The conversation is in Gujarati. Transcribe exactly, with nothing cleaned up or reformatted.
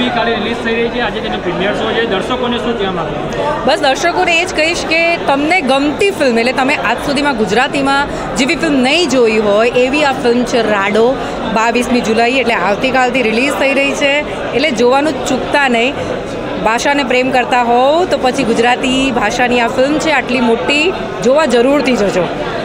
કાલે રિલીઝ થઈ રહી છે, આજે તેનો પ્રીમિયર શો છે, દર્શકોને શું કહેવા માંગો? બસ દર્શકોને એ જ કહીશ કે તમને ગમતી ફિલ્મ, એટલે તમે આજ સુધીમાં ગુજરાતીમાં જેવી ફિલ્મ નહીં જોઈ હોય એવી આ ફિલ્મ છે રાડો. બાવીસમી જુલાઈ એટલે આવતીકાલથી રિલીઝ થઈ રહી છે, એટલે જોવાનું જ ચૂકતા નહીં. ભાષાને પ્રેમ કરતા હોવ તો પછી ગુજરાતી ભાષાની આ ફિલ્મ છે, આટલી મોટી, જોવા જરૂરથી જજો.